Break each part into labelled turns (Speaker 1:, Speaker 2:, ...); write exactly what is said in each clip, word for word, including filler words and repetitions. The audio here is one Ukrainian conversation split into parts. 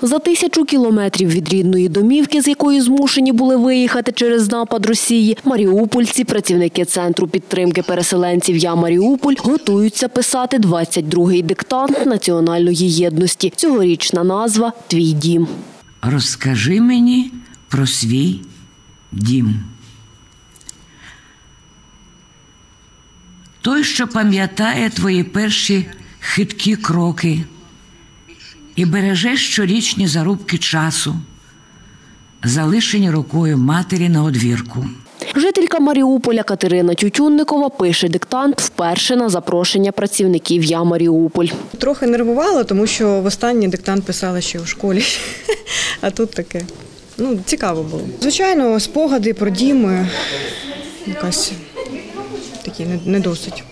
Speaker 1: За тисячу кілометрів від рідної домівки, з якої змушені були виїхати через напад Росії, маріупольці, працівники Центру підтримки переселенців «Я Маріуполь» готуються писати двадцять другий диктант національної єдності. Цьогорічна назва «Твій дім».
Speaker 2: Розкажи мені про свій дім. Той, що пам'ятає твої перші хиткі кроки і береже щорічні зарубки часу, залишені рукою матері на одвірку.
Speaker 1: Жителька Маріуполя Катерина Тютюнникова пише диктант вперше на запрошення працівників «Я Маріуполь».
Speaker 3: Трохи нервувала, тому що востаннє диктант писала ще у школі, а тут таке. Ну, цікаво було. Звичайно, спогади про дім якась такі не досить.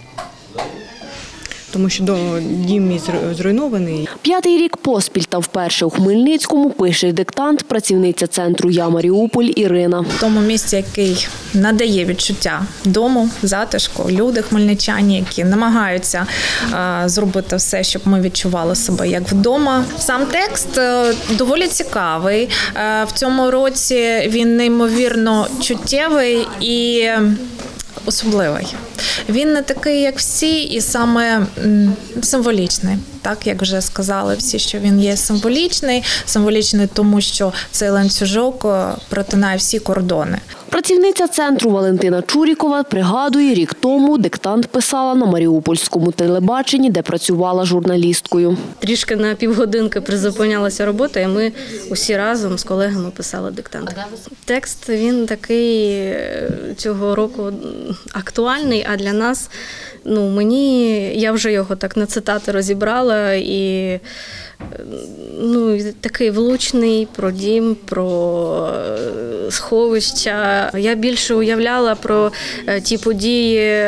Speaker 3: Тому що дім мій зруйнований.
Speaker 1: П'ятий рік поспіль та вперше у Хмельницькому пише диктант працівниця Центру «Я Маріуполь» Ірина.
Speaker 4: В тому місці, який надає відчуття дому, затишку, люди хмельничані, які намагаються а, зробити все, щоб ми відчували себе як вдома. Сам текст а, доволі цікавий. А, в цьому році він неймовірно чуттєвий і особливий. Він не такий, як всі, і саме символічний. Так, як вже сказали всі, що він є символічний. Символічний тому, що цей ланцюжок протинає всі кордони.
Speaker 1: Працівниця Центру Валентина Чурікова пригадує, рік тому диктант писала на маріупольському телебаченні, де працювала журналісткою.
Speaker 5: Трішки на півгодинки призупинялася робота, і ми усі разом з колегами писали диктант. Текст, він такий цього року актуальний, а для нас, ну, мені, я вже його так на цитати розібрала, і ну, такий влучний про дім, про сховища. Я більше уявляла про ті події,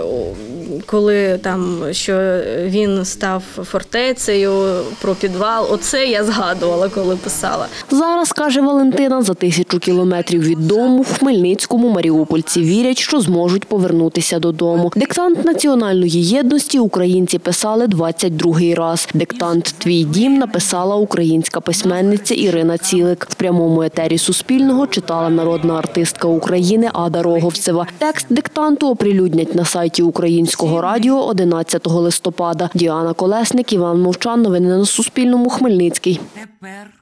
Speaker 5: коли там, що він став фортецею, про підвал. Оце я згадувала, коли писала.
Speaker 1: Зараз, каже Валентина, за тисячу кілометрів від дому в Хмельницькому маріупольці вірять, що зможуть повернутися додому. Диктант національної єдності українці писали двадцять другий раз. Диктант «Твій дім» написала українська письменниця Ірина Цілик. В прямому етері Суспільного читала народна артистка України Ада Роговцева. Текст диктанту оприлюднять на сайті Українського радіо одинадцятого листопада. Діана Колесник, Іван Мовчан. Новини на Суспільному. Хмельницький.
Speaker 2: Тепер